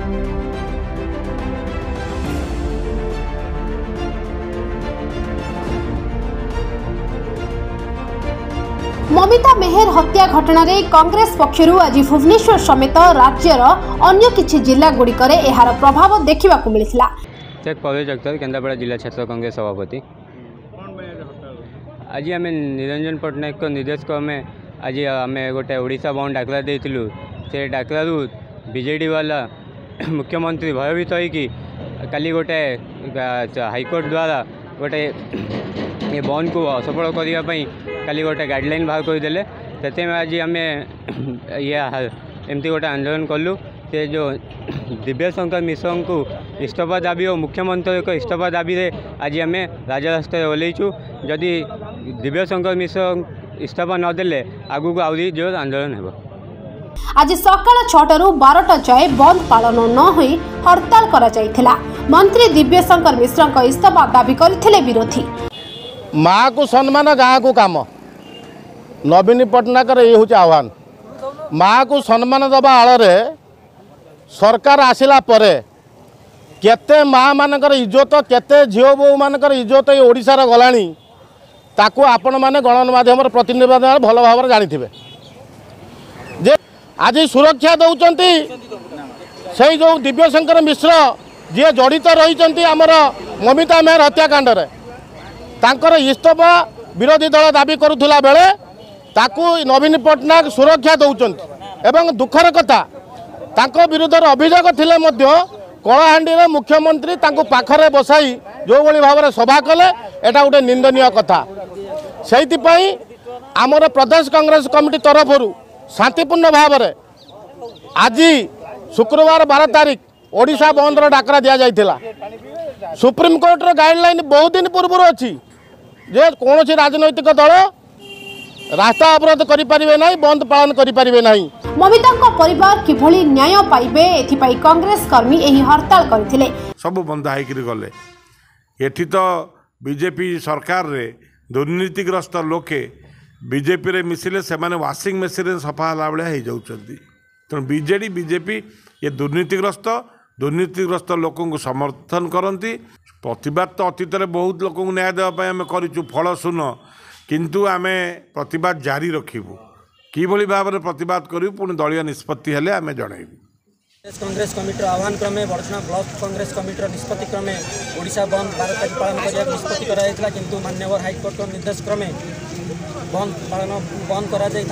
ममिता मेहर हत्या घटना रे कांग्रेस पक्षरु आज भुवनेश्वर समेत राज्यर अन्य किछि जिला गुड़िकर एहार प्रभाव देखा मिलता। चेक प्रवेश अख्तर केन्द्रापड़ा जिला छात्र कांग्रेस सभापति। आज आम निरंजन पट्टनायक निर्देश क्रमे आज आम गोटे ओडिशा बंद डाकरा देइथिलु। से डाकरारू बीजेडी वाला मुख्यमंत्री भयभीत होइकि काली गोटे हाईकोर्ट द्वारा गोटे ये बंद को असफल करने काली गोटे गाइडलाइन बाहर करदे से आज आम एमती गोटे आंदोलन कलु। से जो दिव्यशंकर मिश्र को इस्तीफा दाबी और मुख्यमंत्री को इस्तीफा दाबी रे आज आम राजरास्ता ओल्लैचु। जदि दिव्यशंकर मिश्र इस्तीफा नदेले आगू को आउरी जोर आंदोलन हो। आज सकाळ 6 ରୁ 12टा जाए बंद पालन न होई हड़ताल करा जायथिला। मंत्री दिव्यशंकर मिश्र को इस्तीफा दाबी करथिले विरोधी। माँ को सम्मान गाँ को काम नवीन पट्टनायक ये हूँ आह्वान। माँ को सम्मान दबा आଳରେ सरकार आसिला परे केते माँ मानकर इज्जत केते झील बो मानकर इज्जत ये ओडिशार गलानी ताकू आपण माने गणमाध्यम प्रतिनिधि भल भाव जानिथिबे। जे आज सुरक्षा दौचंती से जो दिव्यशंकर मिश्र जी जड़ित रही आमर ममिता मेहर हत्याकांड रे तांकर इस्तीफा विरोधी दल दाबी करुला बेले ताकू नवीन पट्टनायक सुरक्षा दौरान एवं दुखर कथा तांको विरुद्ध अभियोग थिले मध्य कलाहांडी रे मुख्यमंत्री तांको पाखरे बसाई जो भली भाव में सभा कले एटा गोटे निंदनीय कथा। सेति पई आमर प्रदेश कांग्रेस कमिटी तरफ शांतिपूर्ण भाव में आज शुक्रवार 12 तारीख ओडिशा बंद डाकरा दि जाइथिला। सुप्रीम कोर्ट रो गाइडलाइन बहुत दिन पूर्व अच्छी जे कौन राजनैतिक दल रास्ता अवरोध करि परिबे नाही बंद पालन करि परिबे नाही। ममिता को परिवार किभली न्याय पाइबे एथिपाई कांग्रेस कर्मी एही हड़ताल करथिले। सब बंद हाइकरी गले एठी तो बीजेपी सरकार रे दुर्नीतिग्रस्त लोके बीजेपी रे मिसिले से माने वाशिंग मशीन रे सफा हला बेले हे जाउछंती। तेणु बीजेपी ये दुर्नीतिग्रस्त लोकों को समर्थन करती। प्रतिवाद तो अतीत में बहुत लोक न्याय देवाई आम करूँ फल शून किंतु आम प्रतिवाद जारी रखू कि भाव में प्रतिवाद करूँ पुणी दलीय निष्पत्ति हेले आम जनइबू। कांग्रेस कमिटी आह्वान क्रमे बड़चना ब्लॉक कांग्रेस कमिटी निष्पत्ति क्रमे ओडिशा बंद 12 तारीख पालन करने निष्पत्ति कराइला किंतु माननीय हाईकोर्ट निर्देश क्रमे बंद पालन बंद करा जाय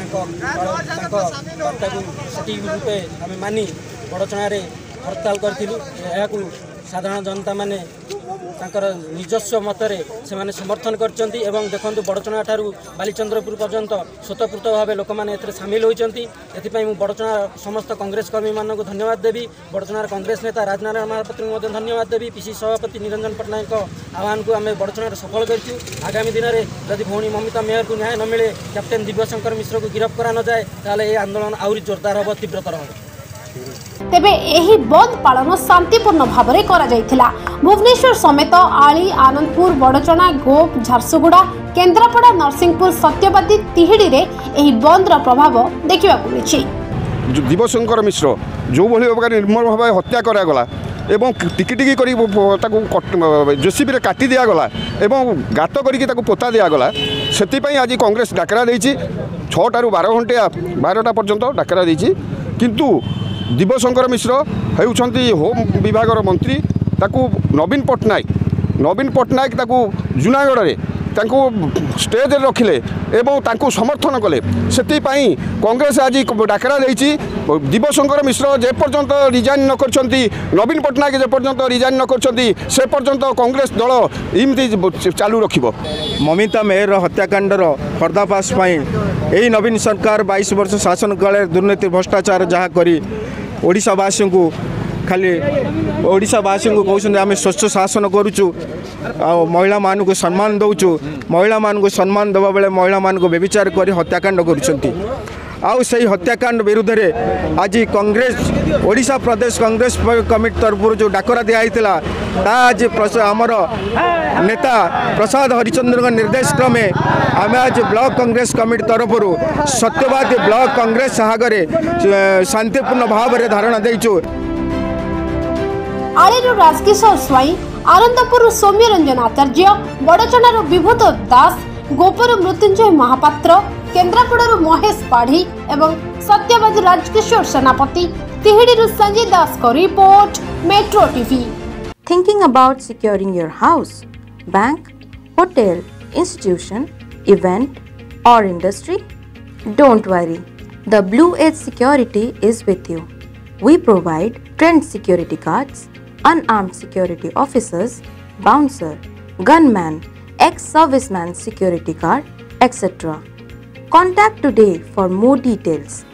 बार्ता को सटीक रूपे आम मानी बड़चना हड़ताल करूँ। साधारण जनता माने निजस्व मतरे से माने समर्थन करचंती एवं देखंतु बड़चना ठारू बालीचंद्रपुर पर्यंत स्वतःपूर्त भाव लोक मैंने सामिल होती। एथिपाई मु बड़चना समस्त कांग्रेस कर्मी मानक धन्यवाद देवी। बड़चनार कांग्रेस नेता राजनारायण महापात्र को धन्यवाद देवी। पीसी सभापति निरंजन पट्टनायक आह्वान को आम बड़चना सफल करूँ। आगामी दिन में जदि भौणी ममिता मेहर को न्याय न मिले कैप्टेन दिव्यशंकर मिश्र को गिरफ्त करा न जाए ताले आंदोलन आहरी जोरदार हम तीव्रतर हम। तेबे एही बंद पालन शांतिपूर्ण भाव में करा जायथिला। भुवनेश्वर समेत आली आनंदपुर बड़चना गोप झारसुगुड़ा केन्द्रापड़ा नरसिंहपुर सत्यवादी तिहिड़ी रे एही बंद रा प्रभाव देखा मिली। दिव्यशंकर मिश्र जो भली प्रकार निर्मल भाव हत्या करागला एवं टिकी टिकी कर जेसीबी रे काटी दिगला एवं गात करके पोता दिगला से आज कांग्रेस डाकरा देछि 6 टा 12 घंटा 12टा पर्यंत डाकरा देछि। किंतु दिव्यशंकर मिश्र होउछंती होम विभाग मंत्री ताकू नवीन पट्टनायक ताकू जूनागढ़ रे ताकू स्टेज रे रखिले एवं ताकू समर्थन कले। से कांग्रेस आज डाकरा देछि दिव्यशंकर मिश्र जे पर्यंत रिजाइन न करछंती नवीन पट्टनायक जे पर्यंत रिजाइन न करछंती से पर्यंत कांग्रेस दल इमती चालू रखिबो। ममिता मेहर हत्याकांडर पर्दाफाश यही नवीन सरकार 22 वर्ष शासन काल दुर्नीति भ्रष्टाचार जहाँ करी ओडिशावासी को खाली ओडिशावासी को कहते आम स्वच्छ शासन करुचु महिला मान को सम्मान दौचु। महिला मान को सम्मान देवा बेले महिला मान को व्यभिचार कर हत्याकांड करुछंती। आउ से हत्याकांड विरुद्ध रे आज कांग्रेस ओडिशा प्रदेश कांग्रेस कमिटी तरफ जो डाकरा दिया आज आमर नेता प्रसाद हरिचंद्र निर्देश क्रमे आम आज ब्लॉक कांग्रेस कमिटी तरफ सत्यवादी ब्लॉक कांग्रेस आगे शांतिपूर्ण भाव में धारणा देचु। आलीरू राजकिशोर स्वाई, आनंदपुर सौम्य रंजन आचार्य, बड़चणार विभूत दास, गोपर मृत्युंजय महापात्र, केन्द्रापड़ारू महेश पाढ़ी एवं सत्यवादी राजकिशोर सेनापति, तिहिडीरू संजय दास को report, metro TV. Thinking about securing your house, bank, hotel, institution, event or industry? Don't worry, the Blue Edge Security is with you. We provide trained security guards, unarmed security officers, bouncer, gunman, ex-serviceman security guard, etc. Contact today for more details.